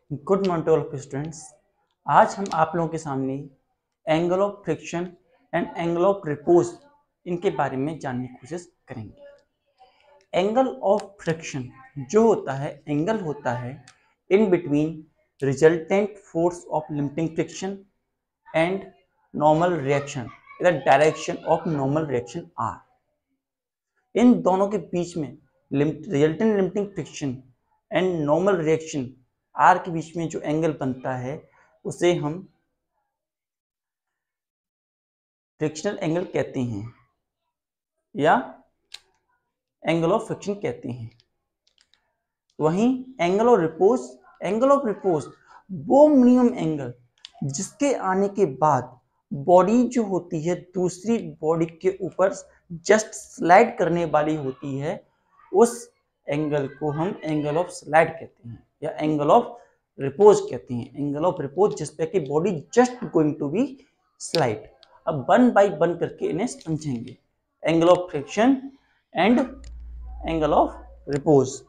Good morning to all students. आज हम आप लोगों के सामने angle of friction and angle of repose इनके बारे में जानने की कोशिश करेंगे। एंगल ऑफ फ्रिक्शन जो होता है, एंगल होता है in between resultant force of limiting friction and normal reaction in the direction of normal reaction R. इन दोनों के बीच में resultant limiting friction and normal reaction R के बीच में जो एंगल बनता है उसे हम फ्रिक्शनल एंगल कहते हैं या एंगल ऑफ फ्रिक्शन कहते हैं। वहीं एंगल ऑफ रिपोज वो मिनिमम एंगल जिसके आने के बाद बॉडी जो होती है दूसरी बॉडी के ऊपर जस्ट स्लाइड करने वाली होती है, उस एंगल को हम एंगल ऑफ स्लाइड कहते हैं या एंगल ऑफ रिपोज कहते हैं। एंगल ऑफ रिपोज जिस पे कि body just going to be slide. अब वन बाय वन करके इन्हें समझेंगे। Angle of friction and angle of repose.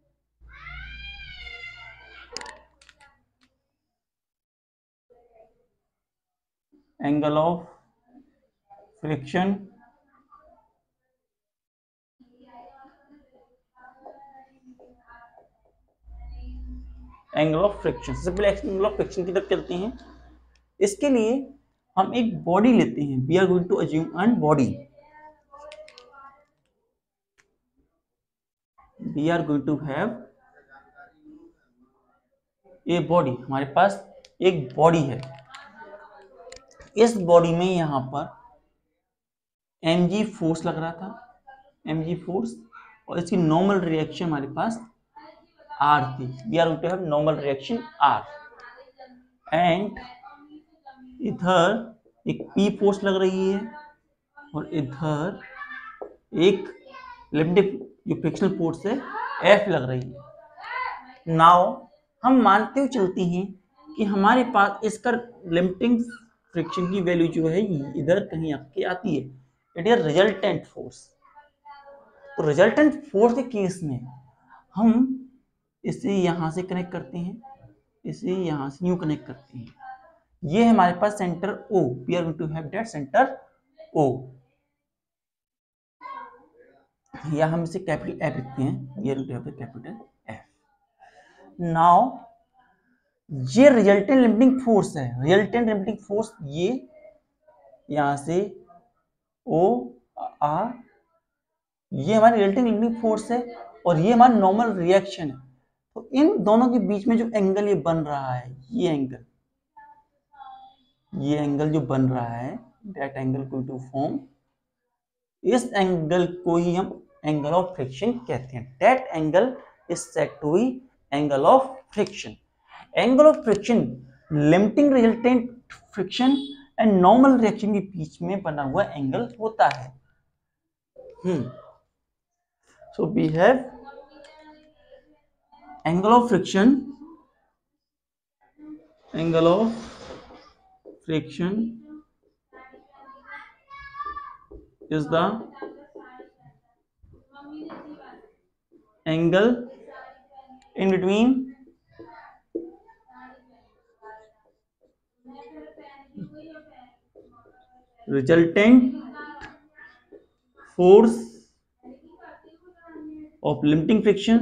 Angle of friction angle of friction. सबसे पहले एंगल ऑफ फ्रिक्शन की तरफ चलते हैं। इसके लिए हम एक बॉडी लेते हैं। We are going to assume an body. We are going to have a body. हमारे पास एक बॉडी है। इस बॉडी में यहां पर mg फोर्स लग रहा था, mg फोर्स, और इसकी नॉर्मल रिएक्शन हमारे पास r थी। We are going to have normal reaction r and इधर एक p फोर्स लग रही है और इधर एक लिमिटिंग जो फ्रिक्शनल फोर्स है F लग रही है। नाउ हम मानते हुए चलते हैं कि हमारे पास इसका लिमिटिंग फ्रिक्शन की वैल्यू जो है इधर कहीं आपके आती है। It is resultant force. तो रिजल्टेंट फोर्स के केस में हम इसे यहां से कनेक्ट करते हैं, इसे यहां से यूं कनेक्ट करते हैं। ये हमारे पास centre O। We are going to have that centre O, या हम इसे कैपिटल F लिखते हैं। We are going to have the capital F। Now ये रिजल्टेंट लिमिटिंग फोर्स है। रिजल्टेंट लिमिटिंग फोर्स ये यहां से O R, ये हमारी रिजल्टेंट लिमिटिंग फोर्स है और ये हमारा नॉर्मल रिएक्शन है। तो इन दोनों के बीच में जो एंगल ये बन रहा है, ये एंगल जो बन रहा है, that angle going to form, इस एंगल को ही हम एंगल ऑफ फ्रिक्शन कहते हैं। That angle is said to be angle of friction. Angle of friction limiting resultant friction and normal reaction के बीच में बना हुआ एंगल होता है। So we have angle of friction is the angle in between resultant force of limiting friction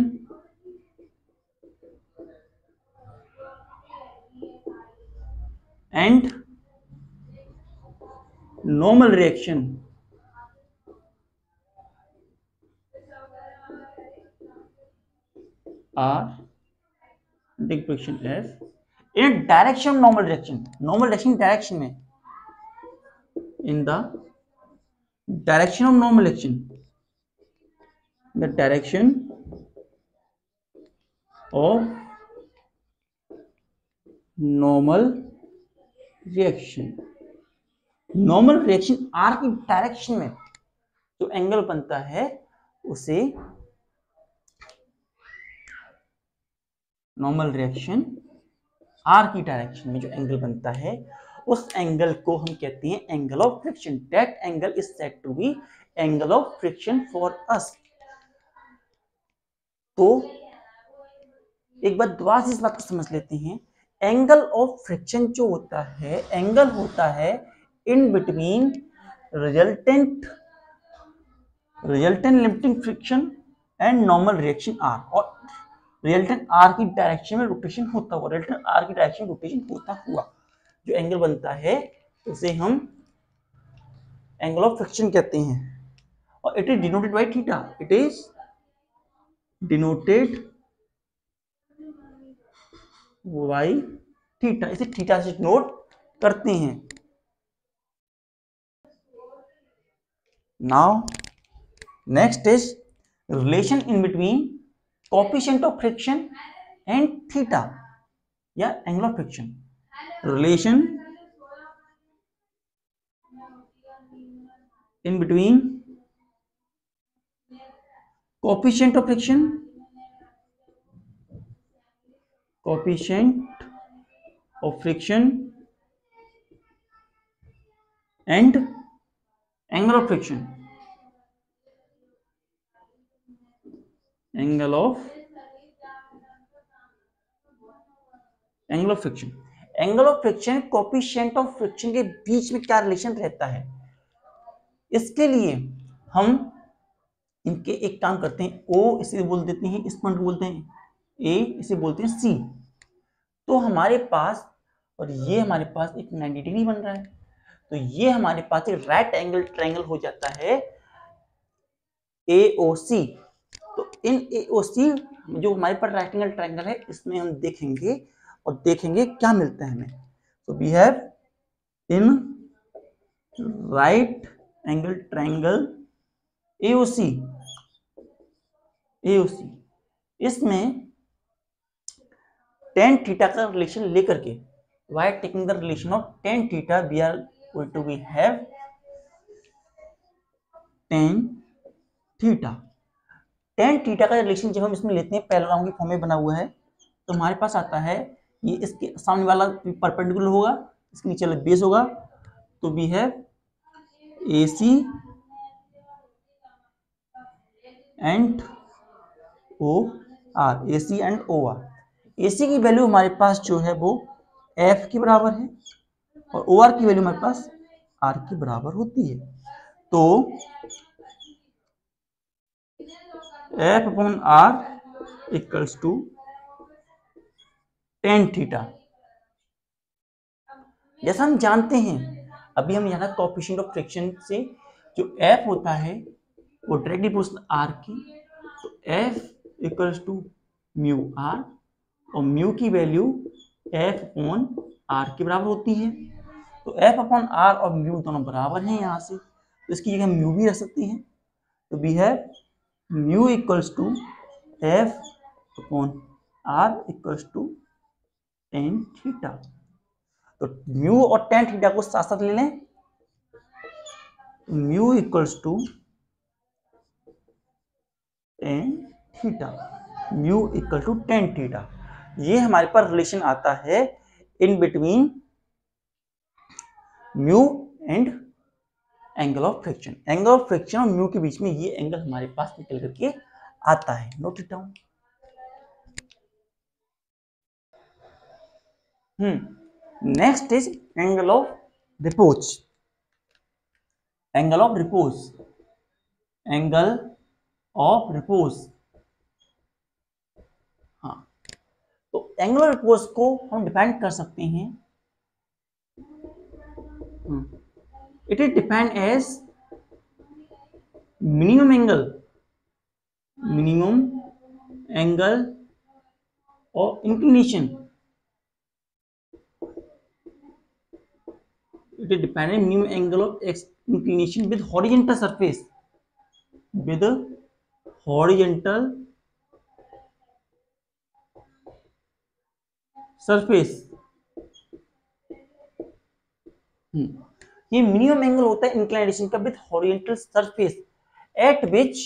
and normal reaction R, limiting friction F in direction of normal reaction। normal reaction direction में, in the direction of normal reaction, the direction of normal reaction. Normal reaction R की direction में जो angle बनता है उसे normal reaction R की direction में जो एंगल बनता है उस एंगल को हम कहते हैं angle of friction. That angle is said to be angle of friction for us. तो एक बार दोबारा से इस बात को समझ लेते हैं। एंगल ऑफ फ्रिक्शन जो होता है, एंगल होता है in between resultant limiting friction and normal reaction R, और रिजल्टेंट आर की डायरेक्शन में रोटेशन होता हुआ, रिजल्टेंट आर की डायरेक्शन में रोटेशन होता हुआ जो एंगल बनता है उसे हम एंगल ऑफ फ्रिक्शन कहते हैं, और it is denoted by theta. It is denoted by theta, इसे थीटा से नोट करते हैं। Now next is relation in between coefficient of friction and theta या angle of friction. Relation in between coefficient of friction, coefficient of friction and angle of friction, angle of friction. Angle of friction coefficient of friction के बीच में क्या relation रहता है, इसके लिए हम इनके एक काम करते हैं, ओ इसे बोल देते हैं, इस पॉइंट को बोलते हैं ए, इसे बोलते हैं सी। तो हमारे पास, और ये हमारे पास एक 90 डिग्री बन रहा है, तो ये हमारे पास एक राइट एंगल ट्रायंगल हो जाता है AOC। तो इन AOC जो हमारे पास राइट एंगल ट्रायंगल है, इसमें हम देखेंगे और देखेंगे क्या मिलता है हमें। तो we have in right angle triangle AOC, इसमें tan थीटा का रिलेशन लेकर के, while taking the relation of tan theta, we are going to be have tan theta। tan theta का रिलेशन जब हम इसमें लेते हैं, पैरेललोग्राम की फॉर्म में बना हुआ है, तो हमारे पास आता है ये इसके सामने वाला परपेंडिकुलर होगा, इसके नीचे वाला बेस होगा, तो we have AC and OR, AC and OR। AC की वैल्यू हमारे पास जो है वो F के बराबर है, और OR की वैल्यू हमारे पास R के बराबर होती है। तो F upon R equals to tan theta. जैसा हम जानते हैं, अभी हम यहाँ कोएफिशिएंट ऑफ फ्रिक्शन से जो F होता है वो डायरेक्टली प्रोपोर्शनल R की, तो F equals to mu R, और म्यू की वैल्यू F अपॉन R के बराबर होती है। तो F अपॉन R और म्यू दोनों बराबर हैं यहाँ से, तो इसकी जगह म्यू भी रख सकती हैं। तो we have mu equals to F upon R equals to tan theta. तो म्यू और tan थीटा को साथ साथ ले लें, mu equals to tan theta, mu equal to tan theta. ये हमारे पास रिलेशन आता है in between mu and angle of friction. Angle of friction और म्यू के बीच में ये एंगल हमारे पास निकल करके आता है। Note it down. Next is angle of repose. Angle of repose, angle of repose. हाँ, तो एंगल ऑफ रिपोज को हम डिफाइन कर सकते हैं। It is defined as minimum angle of inclination. It is dependent minimum angle of inclination with horizontal surface, with horizontal surface। ये minimum angle होता है इंक्लिनेशन का with horizontal surface at which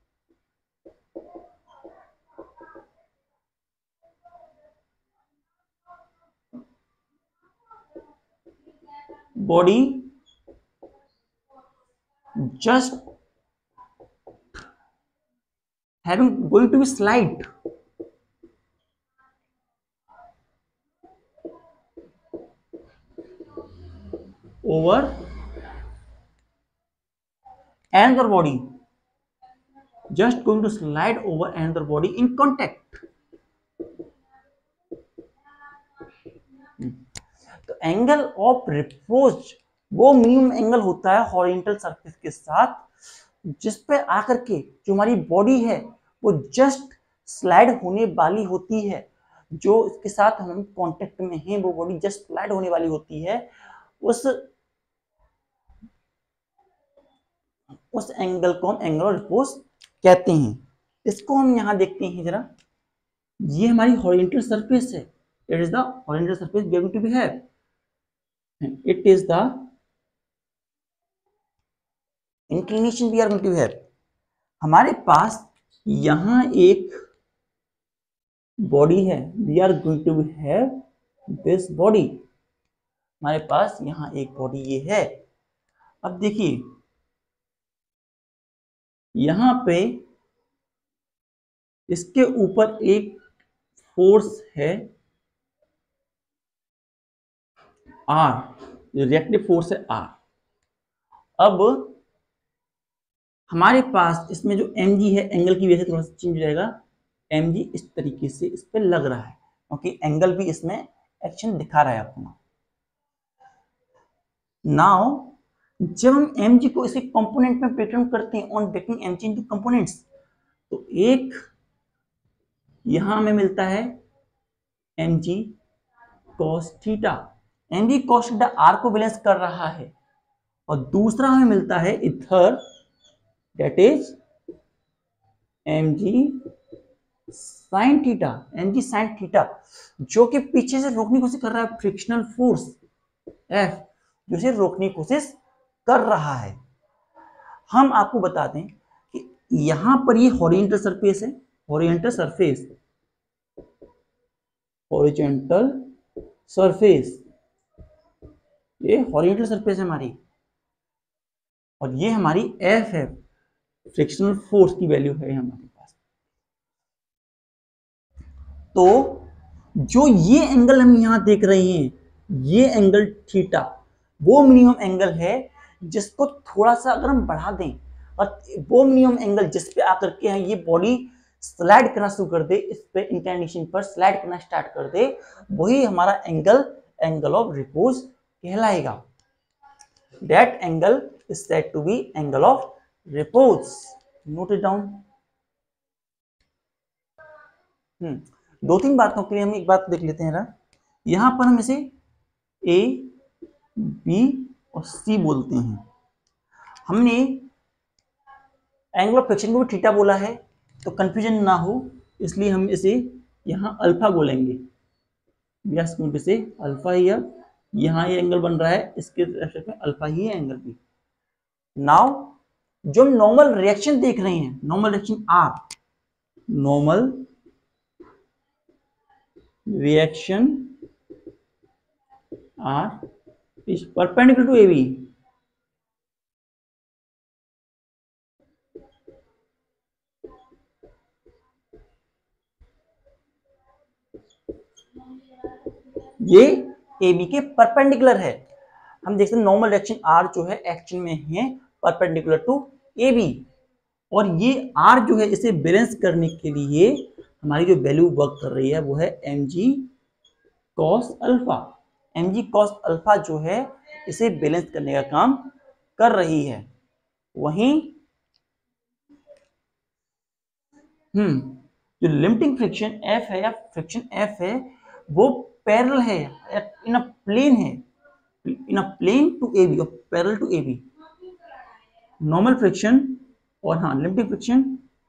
body just having going to be slide over another body, just going to slide over another body in contact. तो angle of repose वो minimum angle होता है horizontal surface के साथ, जिस पे आकर के जो हमारी बॉडी है वो जस्ट स्लाइड होने वाली होती है, जो इसके साथ हम कांटेक्ट में हैं वो बॉडी जस्ट स्लाइड होने वाली होती है, उस एंगल को हम एंगल ऑफ रिपोज कहते हैं। इसको हम यहां देखते हैं जरा, ये हमारी हॉरिजॉन्टल सरफेस है, it is the horizontal surface we are going to be have, it is the inclination we are going to have. हमारे पास यहां एक बॉडी है, we are going to have this body, हमारे पास यहां एक बॉडी ये है। अब देखिए यहां पे इसके ऊपर एक फोर्स है आर, रिएक्टिव फोर्स है आर। अब हमारे पास इसमें जो mg है, एंगल की वजह से थोड़ा सा चेंज हो जाएगा, mg इस तरीके से इस पे लग रहा है क्योंकि एंगल भी इसमें एक्शन दिखा रहा है अपना। नाउ जब हम mg को इसे कंपोनेंट में ब्रेक डाउन करते हैं, on breaking mg into components, तो एक यहां हमें मिलता है mg cos theta, mg cos theta r को बैलेंस कर रहा है, और दूसरा हमें मिलता है इधर that is mg sin theta, mg sin theta, जो कि पीछे से रोकने की कोशिश कर रहा है, फ्रिक्शनल फोर्स F जो से रोकने की कोशिश कर रहा है। हम आपको बता दें कि यहां पर ये हॉरिजॉन्टल सरफेस है, हॉरिजॉन्टल सरफेस, हॉरिजॉन्टल सरफेस, ये हॉरिजॉन्टल सरफेस है हमारी, और ये हमारी F है, फ्रिक्शनल फोर्स की वैल्यू है हमारे पास। तो जो ये एंगल हम यहां देख रहे हैं, ये एंगल थीटा वो मिनिमम एंगल है जिसको थोड़ा सा अगर हम बढ़ा दें, और वो मिनिमम एंगल जिस पे आकर के ये बॉडी स्लाइड करना शुरू कर दे, इस पे इंक्लिनेशन पर स्लाइड करना स्टार्ट कर दे, वही हमारा एंगल एंगल ऑफ रिपोज कहलाएगा। That angle is said to be angle of repose. Note it down. दो तीन बातों के लिए हम एक बात देख लेते हैं। यहां पर हम इसे ए बी और सी बोलते हैं। हमने एंगल ऑफ फ्रिक्शन को भी थीटा बोला है, तो कंफ्यूजन ना हो इसलिए हम इसे यहां अल्फा बोलेंगे। से अल्फा ही, यहां ये एंगल बन रहा है, इसके रेस्पेक्ट में अल्फा ही है एंगल भी। नाउ जो नॉर्मल रिएक्शन देख रहे हैं, normal reaction R, normal reaction R is perpendicular to AB, ये AB के परपेंडिकुलर है। हम देखते हैं नॉर्मल रिएक्शन R जो है एक्शन में है परपेंडिकुलर टू AB, और ये R जो है इसे बैलेंस करने के लिए हमारी जो वैल्यू वर्क कर रही है वो है mg cos alpha. mg cos alpha जो है इसे बैलेंस करने का काम कर रही है। वहीं जो लिमिटिंग फ्रिक्शन F है या फ्रिक्शन F है वो पैरेलल है, इन अ प्लेन है, in a plane to AB और parallel to AB। Normal friction और limiting friction,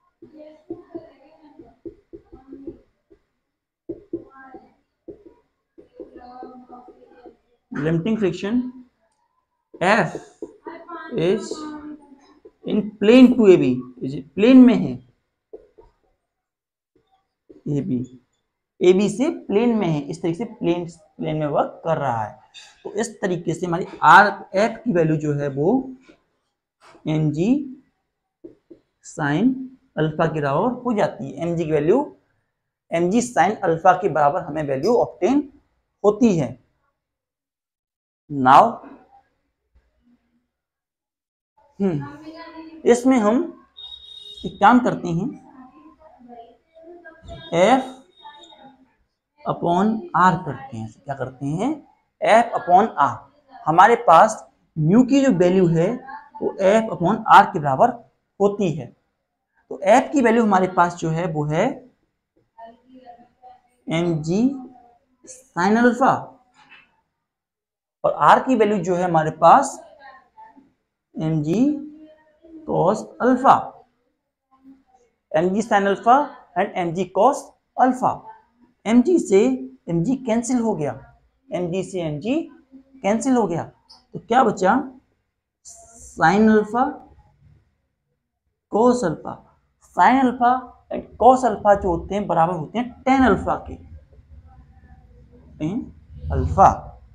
limiting friction F is in plane to AB, plane में है, AB से प्लेन में है, इस तरीके से प्लेन में वर्क कर रहा है। तो इस तरीके से हमारी F की वैल्यू जो है वो mg साइन अल्फा के बराबर हो जाती है। mg की वैल्यू mg साइन अल्फा के बराबर हमें वैल्यू ऑब्टेन होती है। नाउ इसमें हम एक काम करते हैं, F अपॉन R करते हैं। क्या करते हैं? F upon R। हमारे पास म्यू की जो वैल्यू है वो F अपॉन R के बराबर होती है। तो F की वैल्यू हमारे पास जो है वो है mg sin अल्फा, और R की वैल्यू जो है हमारे पास mg cos alpha, mg sin alpha and mg cos alpha. mg से mg कैंसिल हो गया, mg से mg कैंसिल हो गया, तो क्या बचा? sin alpha cos alpha. sin alpha and cos alpha जो होते हैं बराबर होते हैं tan अल्फा के, tan अल्फा।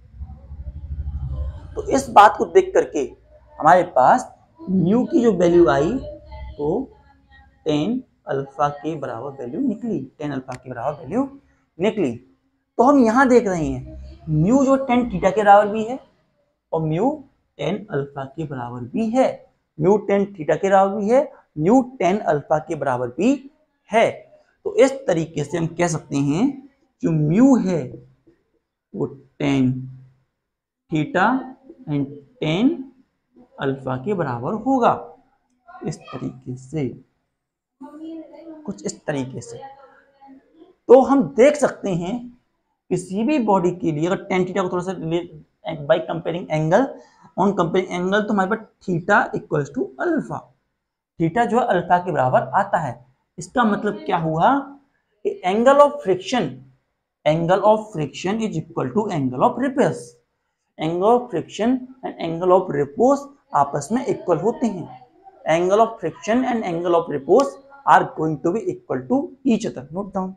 तो इस बात को देख करके हमारे पास म्यू की जो वैल्यू आई तो tan अल्फा के बराबर वैल्यू निकली, tan अल्फा के बराबर वैल्यू निकली। तो हम यहां देख रहे हैं म्यू जो tan थीटा के बराबर भी है और म्यू tan अल्फा के बराबर भी है, म्यू tan थीटा के बराबर भी है, म्यू tan अल्फा के बराबर भी है। तो इस तरीके से हम कह सकते हैं जो म्यू है वो tan theta and tan alpha के बराबर होगा। इस तरीके से, कुछ इस तरीके से तो हम देख सकते हैं किसी भी बॉडी के लिए अगर tan थीटा को थोड़ा सा by comparing angle, on comparing angle, तो हमारे पास theta equals to alpha, theta जो है अल्फा के बराबर आता है। इसका मतलब क्या हुआ कि angle of friction, angle of friction is equal to angle of repose. Angle of friction and angle of repose आपस में इक्वल होते हैं। Angle of friction and angle of repose are going to be equal to each other. Note down.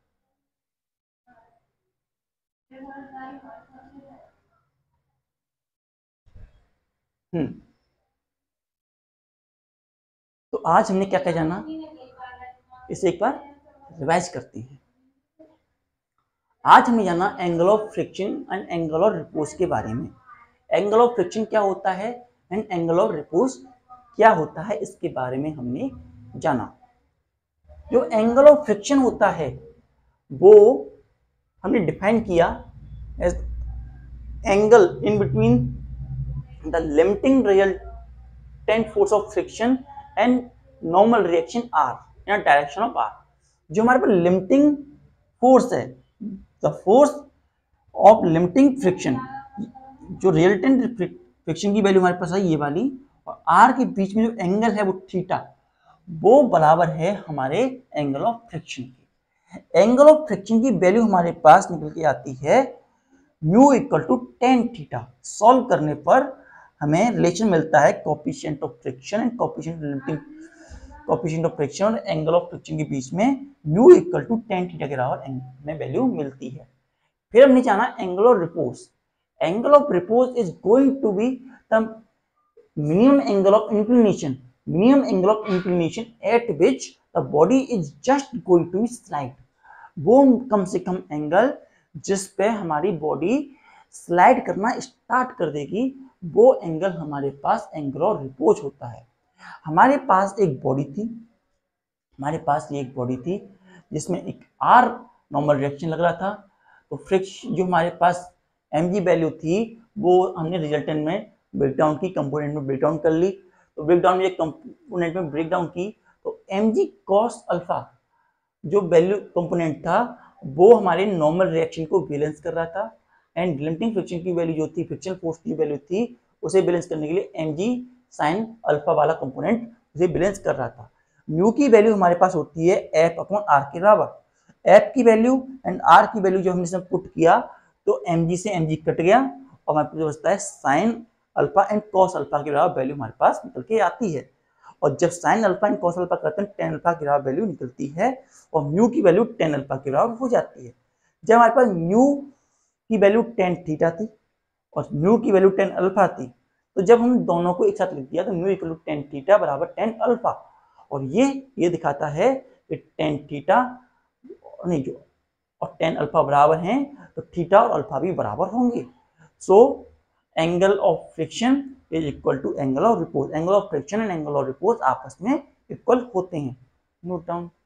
तो आज हमने क्या क्या जाना, इसे एक बार रिवाइज करते हैं। आज हमने जाना angle of friction and angle of repose के बारे में। एंगल ऑफ फ्रिक्शन क्या होता है एंड एंगल ऑफ रिपोज क्या होता है, इसके बारे में हमने जाना। जो एंगल ऑफ फ्रिक्शन होता है वो हमने डिफाइन किया as angle in between the limiting resultant force of friction and normal reaction R in direction of R. जो हमारे पास लिमिटिंग फोर्स है, the force of limiting friction, जो रिजल्टेंट फ्रिक्शन की वैल्यू हमारे पास है ये वाली, और आर के बीच में जो एंगल है वो थीटा, वो बराबर है हमारे एंगल ऑफ फ्रिक्शन के। एंगल ऑफ फ्रिक्शन की वैल्यू हमारे पास निकल के आती है mu equal to tan theta. Solve करने पर हमें रिलेशन मिलता है coefficient of friction and coefficient limiting, coefficient of friction और एंगल ऑफ फ्रिक्शन के बीच में mu equal to tan theta के बराबर में वैल्यू मिलती है। फिर हमने जाना angle of repose. Angle of repose is going to B the minimum angle of inclination, minimum angle of inclination at which the body is just going to slide। वो कम से कम एंगल जिस पे हमारी बॉडी स्लाइड करना start कर देगी, वो angle हमारे पास एंगल ऑफ रिपोज होता है। हमारे पास एक बॉडी थी, हमारे पास ये एक बॉडी थी जिसमें एक आर नॉर्मल रिएक्शन लग रहा था। तो फ्रिक्शन जो हमारे पास mg वैल्यू थी वो हमने रिजल्टेंट में ब्रेकडाउन की, कंपोनेंट में ब्रेकडाउन कर ली। तो ब्रेकडाउन में कंपोनेंट में ब्रेकडाउन की तो mg cos अल्फा जो वैल्यू कंपोनेंट था वो हमारे नॉर्मल रिएक्शन को बैलेंस कर रहा था, एंड लिमिटिंग फ्रिक्शन की वैल्यू जो थी, फ्रिक्शन फोर्स की वैल्यू थी, उसे बैलेंस करने के लिए mg sin अल्फा वाला कंपोनेंट उसे बैलेंस कर रहा था। म्यू की वैल्यू हमारे पास होती है f अपॉन r के बराबर। f की वैल्यू एंड r की वैल्यू जो हमने इसमें पुट किया तो mg से mg कट गया और हमारे पास बचता है sin alpha and cos alpha के बराबर वैल्यू हमारे पास निकल के आती है। और जब sin alpha and cos alpha करते हैं tan अल्फा के बराबर वैल्यू निकलती है और म्यू की वैल्यू tan अल्फा के बराबर हो जाती है। जब हमारे पास म्यू की वैल्यू tan थीटा थी और म्यू की वैल्यू tan अल्फा थी, तो जब हम दोनों को एक साथ लिख दिया तो mu equal to tan theta बराबर tan अल्फा, और ये दिखाता है कि tan थीटा नहीं जो और tan अल्फा बराबर हैं तो थीटा और अल्फा भी बराबर होंगे। So angle of friction is equal to angle of repose. Angle of friction and angle of repose आपस में इक्वल होते हैं। Note down.